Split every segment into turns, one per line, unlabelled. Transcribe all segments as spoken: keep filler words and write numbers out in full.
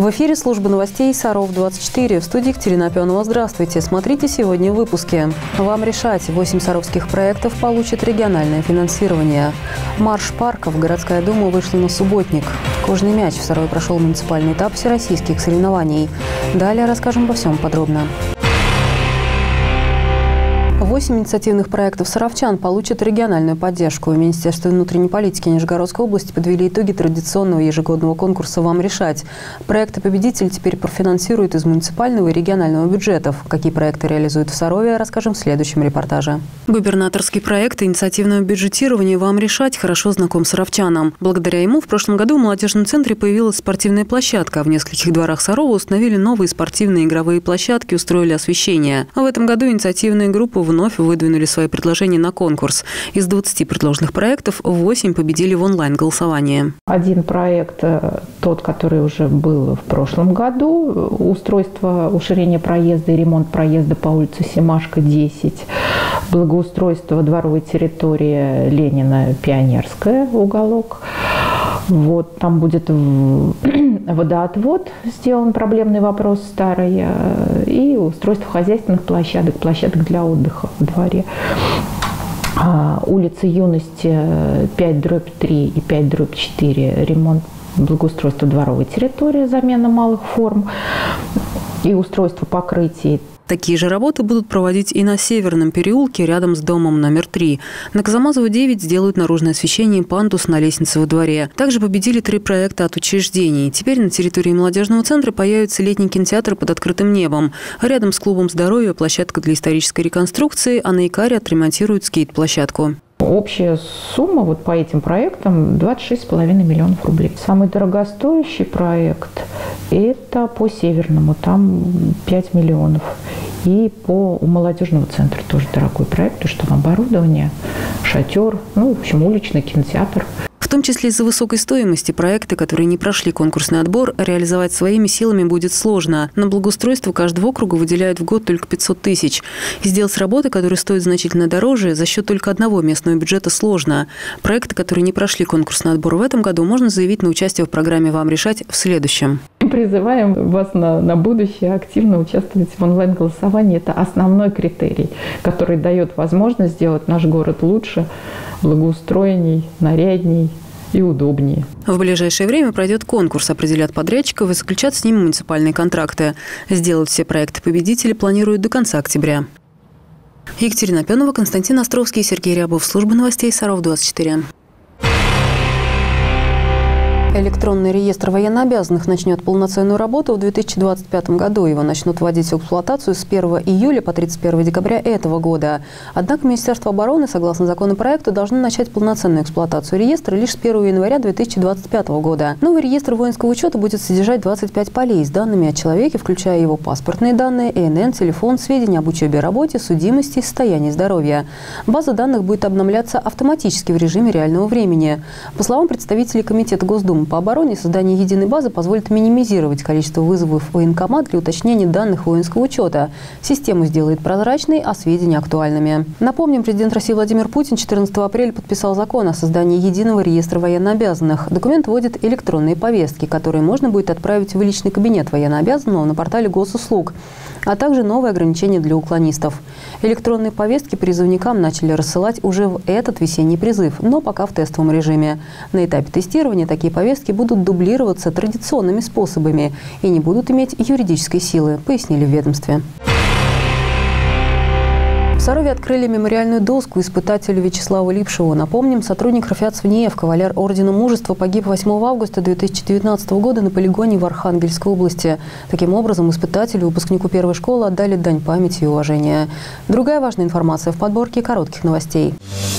В эфире служба новостей Саров двадцать четыре. В студии Екатерина Опенова. Здравствуйте. Смотрите сегодня в выпуске. Вам решать. Восемь саровских проектов получат региональное финансирование. Марш парков. Городская дума вышла на субботник. Кожный мяч. В Сарове прошел муниципальный этап всероссийских соревнований. Далее расскажем обо всем подробно. Восемь инициативных проектов саровчан получат региональную поддержку. Министерство внутренней политики Нижегородской области подвели итоги традиционного ежегодного конкурса «Вам решать». Проекты-победители теперь профинансируют из муниципального и регионального бюджетов. Какие проекты реализуют в Сарове, расскажем в следующем репортаже. Губернаторский проект инициативного бюджетирования «Вам решать» хорошо знаком саровчанам. Благодаря ему в прошлом году в молодежном центре появилась спортивная площадка. В нескольких дворах Сарова установили новые спортивные игровые площадки, устроили освещение. А в этом году инициативная группа вновь выдвинули свои предложения на конкурс. Из двадцати предложенных проектов восемь победили в онлайн-голосовании.
Один проект, тот, который уже был в прошлом году, устройство, уширение проезда и ремонт проезда по улице Семашко, десять, благоустройство дворовой территории Ленина, Пионерская, уголок. Вот, там будет водоотвод сделан, проблемный вопрос старый, и устройство хозяйственных площадок, площадок для отдыха в дворе. Улица Юности пять дробь три и пять дробь четыре, ремонт, благоустройство дворовой территории, замена малых форм и устройство покрытий.
Такие же работы будут проводить и на Северном переулке рядом с домом номер три. На Казамазова девять сделают наружное освещение и пандус на лестнице во дворе. Также победили три проекта от учреждений. Теперь на территории молодежного центра появится летний кинотеатр под открытым небом. А рядом с клубом здоровья площадка для исторической реконструкции, а на Икаре отремонтируют скейт-площадку.
Общая сумма вот по этим проектам двадцать шесть с половиной миллионов рублей. Самый дорогостоящий проект – это по Северному, там пять миллионов. И по у молодежного центра тоже дорогой проект, потому что там оборудование, шатер, ну, в общем, уличный кинотеатр.
В том числе из-за высокой стоимости проекты, которые не прошли конкурсный отбор, реализовать своими силами будет сложно. На благоустройство каждого округа выделяют в год только пятьсот тысяч. И сделать работы, которые стоят значительно дороже, за счет только одного местного бюджета сложно. Проекты, которые не прошли конкурсный отбор в этом году, можно заявить на участие в программе «Вам решать» в следующем.
Призываем вас на, на будущее активно участвовать в онлайн-голосовании. Это основной критерий, который дает возможность сделать наш город лучше, благоустроенней, нарядней и удобнее.
В ближайшее время пройдет конкурс, определят подрядчиков и заключат с ними муниципальные контракты. Сделать все проекты победители планируют до конца октября. Екатерина Опенова, Константин Островский, Сергей Рябов. Служба новостей Саров двадцать четыре. Электронный реестр военнообязанных начнет полноценную работу в две тысячи двадцать пятом году. Его начнут вводить в эксплуатацию с первого июля по тридцать первое декабря этого года. Однако Министерство обороны, согласно законопроекту, должно начать полноценную эксплуатацию реестра лишь с первого января две тысячи двадцать пятого года. Новый реестр воинского учета будет содержать двадцать пять полей с данными о человеке, включая его паспортные данные, ИНН, телефон, сведения об учебе, работе, судимости и состоянии здоровья. База данных будет обновляться автоматически в режиме реального времени. По словам представителей Комитета Госдумы по обороне, создание единой базы позволит минимизировать количество вызовов в военкомат для уточнения данных воинского учета. Систему сделает прозрачной, а сведения актуальными. Напомним, президент России Владимир Путин четырнадцатого апреля подписал закон о создании единого реестра военнообязанных. Документ вводит электронные повестки, которые можно будет отправить в личный кабинет военнообязанного на портале госуслуг, а также новые ограничения для уклонистов. Электронные повестки призывникам начали рассылать уже в этот весенний призыв, но пока в тестовом режиме. На этапе тестирования такие повестки будут дублироваться традиционными способами и не будут иметь юридической силы, пояснили в ведомстве. В Сарове открыли мемориальную доску испытателю Вячеславу Липшеву. Напомним, сотрудник РФЯЦ-ВНИЭФ, кавалер Ордена Мужества, погиб восьмого августа две тысячи девятнадцатого года на полигоне в Архангельской области. Таким образом, испытателю, выпускнику первой школы, отдали дань памяти и уважения. Другая важная информация в подборке коротких новостей.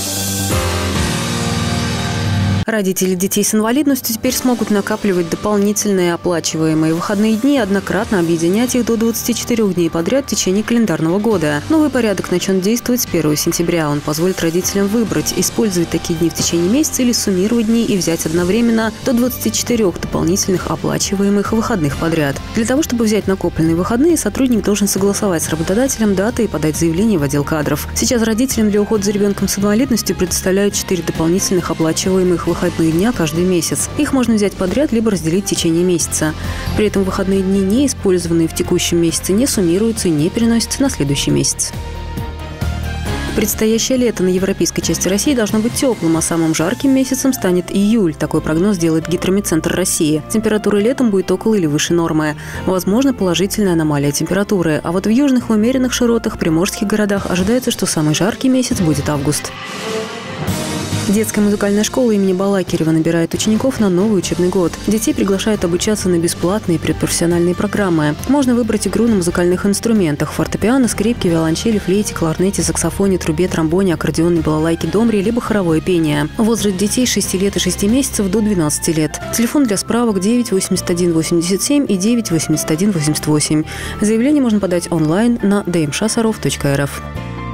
Родители детей с инвалидностью теперь смогут накапливать дополнительные оплачиваемые выходные дни и однократно объединять их до двадцати четырёх дней подряд в течение календарного года. Новый порядок начнет действовать с первого сентября. Он позволит родителям выбрать, использовать такие дни в течение месяца или суммировать дни и взять одновременно до двадцати четырёх дополнительных оплачиваемых выходных подряд. Для того, чтобы взять накопленные выходные, сотрудник должен согласовать с работодателем даты и подать заявление в отдел кадров. Сейчас родителям для ухода за ребенком с инвалидностью предоставляют четыре дополнительных оплачиваемых выходных выходные дня каждый месяц. Их можно взять подряд, либо разделить в течение месяца. При этом выходные дни, не использованные в текущем месяце, не суммируются и не переносятся на следующий месяц. Предстоящее лето на европейской части России должно быть теплым, а самым жарким месяцем станет июль. Такой прогноз делает Гидрометцентр России. Температура летом будет около или выше нормы. Возможно, положительная аномалия температуры. А вот в южных и умеренных широтах, приморских городах ожидается, что самый жаркий месяц будет август. Детская музыкальная школа имени Балакирева набирает учеников на новый учебный год. Детей приглашают обучаться на бесплатные предпрофессиональные программы. Можно выбрать игру на музыкальных инструментах – фортепиано, скрипки, виолончели, флейте, кларнете, саксофоне, трубе, тромбоне, аккордеоне, балалайке, домбре, либо хоровое пение. Возраст детей с шести лет и шести месяцев до двенадцати лет. Телефон для справок девять восемьдесят один восемьдесят семь и девять восемьдесят один восемьдесят восемь. Заявление можно подать онлайн на ди эм ш а саров точка эр эф.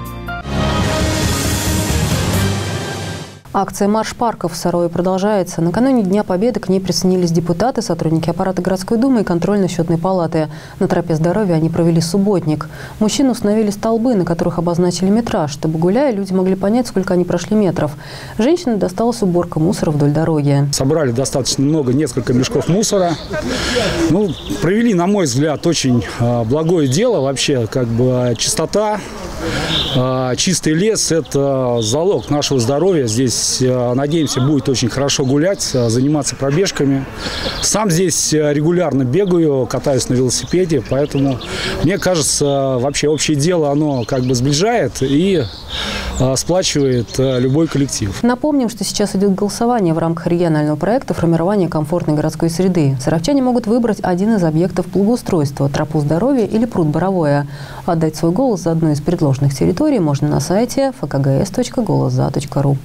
Акция «Марш парков» в Сарове продолжается. Накануне Дня Победы к ней присоединились депутаты, сотрудники аппарата городской думы и контрольно-счетной палаты. На тропе здоровья они провели субботник. Мужчины установили столбы, на которых обозначили метраж, чтобы, гуляя, люди могли понять, сколько они прошли метров. Женщинам досталась уборка мусора вдоль дороги.
Собрали достаточно много, несколько мешков мусора. Ну, провели, на мой взгляд, очень э, благое дело. Вообще, как бы чистота, э, чистый лес – это залог нашего здоровья. Здесь, надеемся, будет очень хорошо гулять, заниматься пробежками. Сам здесь регулярно бегаю, катаюсь на велосипеде, поэтому, мне кажется, вообще общее дело, оно как бы сближает и сплачивает любой коллектив.
Напомним, что сейчас идет голосование в рамках регионального проекта формирования комфортной городской среды. Саровчане могут выбрать один из объектов благоустройства – тропу здоровья или пруд Боровое. Отдать свой голос за одну из предложенных территорий можно на сайте эф ка гэ эс точка голос за точка ру.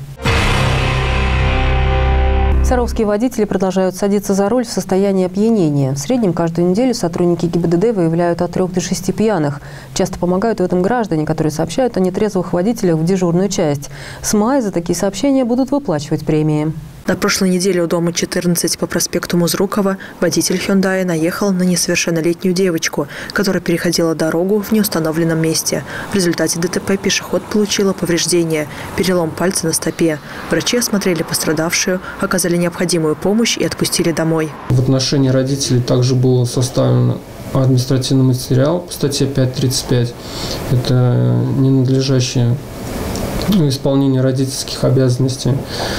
Саровские водители продолжают садиться за руль в состоянии опьянения. В среднем каждую неделю сотрудники гэ и бэ дэ дэ выявляют от трёх до шести пьяных. Часто помогают в этом граждане, которые сообщают о нетрезвых водителях в дежурную часть. С мая за такие сообщения будут выплачивать премии.
На прошлой неделе у дома четырнадцать по проспекту Музрукова водитель «Хёндая» наехал на несовершеннолетнюю девочку, которая переходила дорогу в неустановленном месте. В результате дэ тэ пэ пешеход получила повреждения, перелом пальца на стопе. Врачи осмотрели пострадавшую, оказали необходимую помощь и отпустили домой.
В отношении родителей также был составлен административный материал по статье пять тридцать пять. Это ненадлежащее исполнение родительских обязанностей.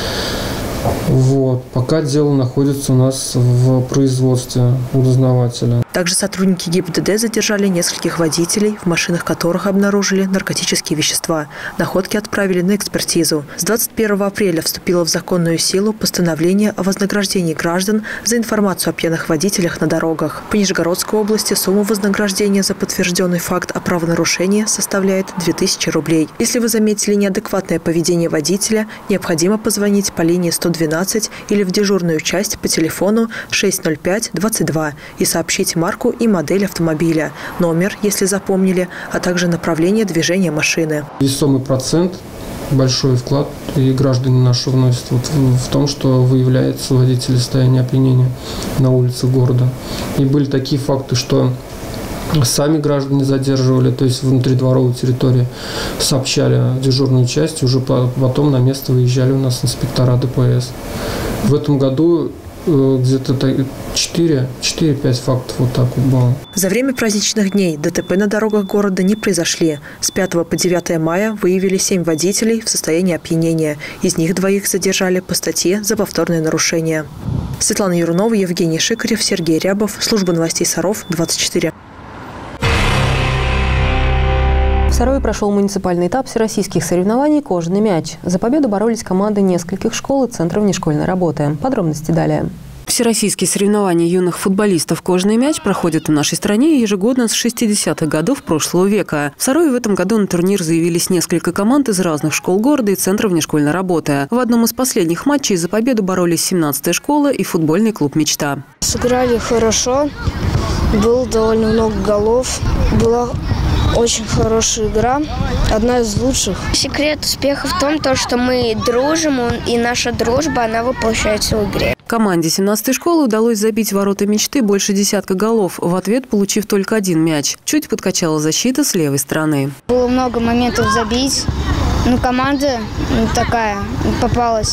Вот. Пока дело находится у нас в производстве у дознавателя.
Также сотрудники гэ и бэ дэ дэ задержали нескольких водителей, в машинах которых обнаружили наркотические вещества. Находки отправили на экспертизу. С двадцать первого апреля вступило в законную силу постановление о вознаграждении граждан за информацию о пьяных водителях на дорогах. В Нижегородской области сумма вознаграждения за подтвержденный факт о правонарушении составляет две тысячи рублей. Если вы заметили неадекватное поведение водителя, необходимо позвонить по линии сто двенадцать или в дежурную часть по телефону шесть ноль пять двадцать два и сообщить марку и модель автомобиля, номер, если запомнили, а также направление движения машины.
Весомый процент, большой вклад и граждане наши вносят вот в, в том, что выявляется водитель состояния опьянения на улице города. И были такие факты, что сами граждане задерживали, то есть внутридворовой территории, сообщали дежурную часть, уже потом на место выезжали у нас инспектора дэ пэ эс. В этом году где-то четыре-пять фактов вот так вот было.
За время праздничных дней дэ тэ пэ на дорогах города не произошли. С пятого по девятое мая выявили семь водителей в состоянии опьянения. Из них двоих задержали по статье за повторное нарушение. Светлана Юрунова, Евгений Шикарев, Сергей Рябов. Служба новостей Саров, двадцать четыре.
В Сарове прошел муниципальный этап всероссийских соревнований «Кожаный мяч». За победу боролись команды нескольких школ и центров внешкольной работы. Подробности далее. Всероссийские соревнования юных футболистов «Кожаный мяч» проходят в нашей стране ежегодно с шестидесятых годов прошлого века. В Сарове в этом году на турнир заявились несколько команд из разных школ города и центров внешкольной работы. В одном из последних матчей за победу боролись семнадцатая школа и футбольный клуб «Мечта».
Сыграли хорошо, было довольно много голов, была очень хорошая игра, одна из лучших.
Секрет успеха в том, то, что мы дружим, и наша дружба, она воплощается в игре.
Команде семнадцатой школы удалось забить в ворота «Мечты» больше десятка голов, в ответ получив только один мяч. Чуть подкачала защита с левой стороны.
Было много моментов забить, но команда такая попалась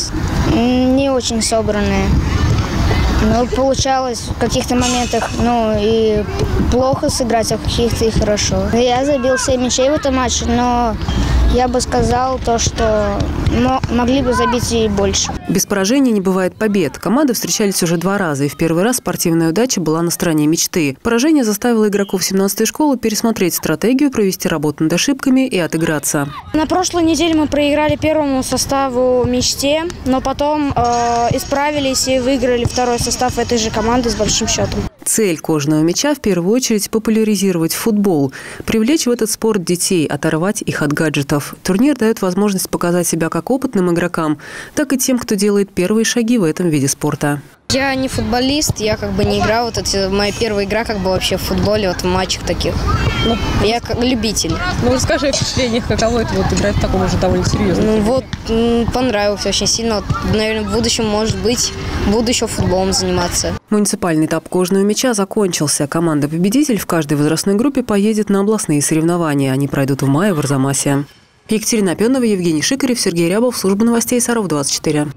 Не очень собранные. Но получалось в каких-то моментах, ну, и плохо сыграть, а в каких-то и хорошо. Я забил семь мячей в этом матче, но я бы сказал то, что могли бы забить и больше.
Без поражения не бывает побед. Команды встречались уже два раза, и в первый раз спортивная удача была на стороне мечты. Поражение заставило игроков семнадцатой школы пересмотреть стратегию, провести работу над ошибками и отыграться.
На прошлой неделе мы проиграли первому составу «Мечте», но потом э, исправились и выиграли второй состав этой же команды с большим счетом.
Цель кожаного мяча в первую очередь популяризировать футбол, привлечь в этот спорт детей, оторвать их от гаджетов. Турнир дает возможность показать себя как опытным игрокам, так и тем, кто делает первые шаги в этом виде спорта.
Я не футболист, я как бы не играл. Вот это моя первая игра как бы вообще в футболе, вот в матчах таких. Ну, я как любитель.
Ну, расскажи о впечатлениях, каково это вот играть в таком уже довольно серьезном.
Ну вот, понравилось очень сильно. Вот, наверное, в будущем, может быть, буду еще футболом заниматься.
Муниципальный этап кожаного мяча закончился. Команда-победитель в каждой возрастной группе поедет на областные соревнования. Они пройдут в мае в Арзамасе. Екатерина Пенова, Евгений Шикарев, Сергей Рябов, служба новостей Саров двадцать четыре.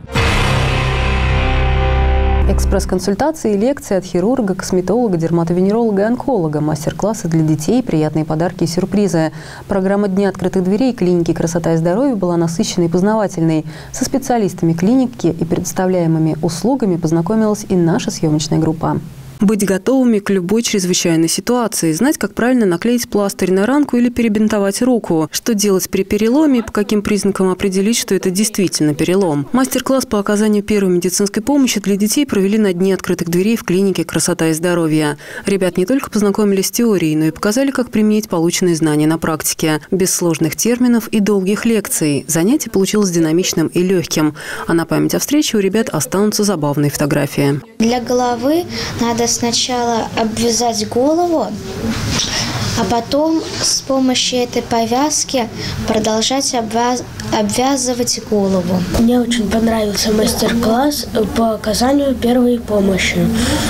Экспресс-консультации и лекции от хирурга, косметолога, дерматовенеролога и онколога, мастер-классы для детей, приятные подарки и сюрпризы. Программа «Дни открытых дверей» клиники «Красота и здоровье» была насыщенной и познавательной. Со специалистами клиники и предоставляемыми услугами познакомилась и наша съемочная группа. Быть готовыми к любой чрезвычайной ситуации, знать, как правильно наклеить пластырь на ранку или перебинтовать руку, что делать при переломе и по каким признакам определить, что это действительно перелом. Мастер-класс по оказанию первой медицинской помощи для детей провели на Дни открытых дверей в клинике «Красота и здоровье». Ребят не только познакомились с теорией, но и показали, как применить полученные знания на практике, без сложных терминов и долгих лекций. Занятие получилось динамичным и легким, а на память о встрече у ребят останутся забавные фотографии.
Для головы надо сначала обвязать голову, а потом с помощью этой повязки продолжать обвяз... обвязывать голову.
Мне очень понравился мастер-класс по оказанию первой помощи.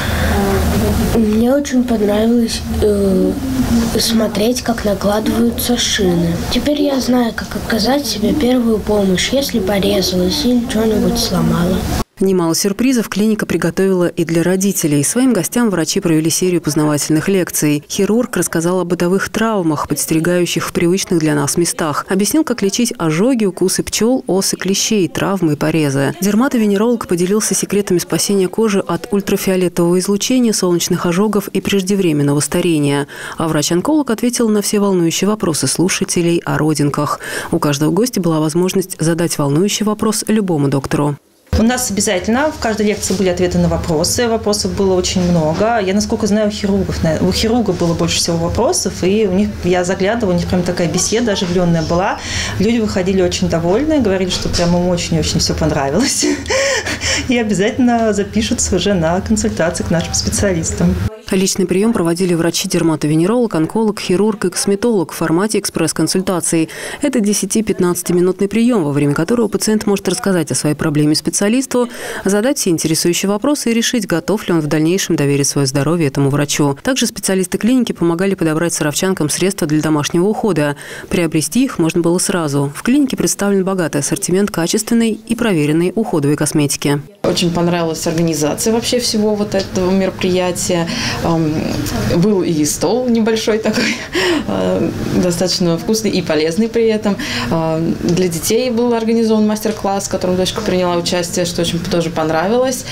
Мне очень понравилось э, смотреть, как накладываются шины. Теперь я знаю, как оказать себе первую помощь, если порезалась или что-нибудь сломала.
Немало сюрпризов клиника приготовила и для родителей. Своим гостям врачи провели серию познавательных лекций. Хирург рассказал о бытовых травмах, подстерегающих в привычных для нас местах. Объяснил, как лечить ожоги, укусы пчел, осы, клещей, травмы и порезы. Дерматовенеролог поделился секретами спасения кожи от ультрафиолетового излучения, солнечных ожогов и преждевременного старения. А врач-онколог ответил на все волнующие вопросы слушателей о родинках. У каждого гостя была возможность задать волнующий вопрос любому доктору.
У нас обязательно в каждой лекции были ответы на вопросы. Вопросов было очень много. Я, насколько знаю, у хирургов, у хирурга было больше всего вопросов. И у них, я заглядывала, у них прям такая беседа оживленная была. Люди выходили очень довольны, говорили, что прям им очень-очень все понравилось. И обязательно запишутся уже на консультации к нашим специалистам.
Личный прием проводили врачи-дерматовенеролог, онколог, хирург и косметолог в формате экспресс-консультаций. Это десяти-пятнадцатиминутный прием, во время которого пациент может рассказать о своей проблеме специалисту, задать все интересующие вопросы и решить, готов ли он в дальнейшем доверить свое здоровье этому врачу. Также специалисты клиники помогали подобрать саровчанкам средства для домашнего ухода. Приобрести их можно было сразу. В клинике представлен богатый ассортимент качественной и проверенной уходовой косметики.
Очень понравилась организация вообще всего вот этого мероприятия. Был и стол небольшой такой, достаточно вкусный и полезный при этом. Для детей был организован мастер-класс, в котором дочка приняла участие, что очень тоже понравилось.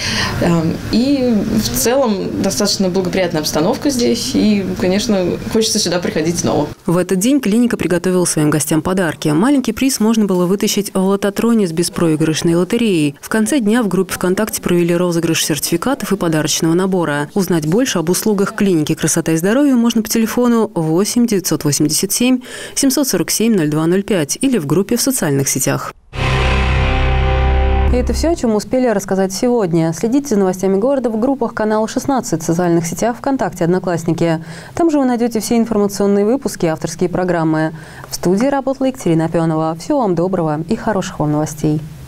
И в целом достаточно благоприятная обстановка здесь. И, конечно, хочется сюда приходить снова.
В этот день клиника приготовила своим гостям подарки. Маленький приз можно было вытащить в лототроне с беспроигрышной лотереей. В конце дня в группе ВКонтакте провели розыгрыш сертификатов и подарочного набора. Узнать больше об услугах клиники «Красота и здоровье» можно по телефону восемь девятьсот восемьдесят семь семьсот сорок семь ноль два ноль пять или в группе в социальных сетях. И это все, о чем мы успели рассказать сегодня. Следите за новостями города в группах канала шестнадцать, в социальных сетях ВКонтакте, Одноклассники. Там же вы найдете все информационные выпуски и авторские программы. В студии работала Екатерина Пенова. Всего вам доброго и хороших вам новостей.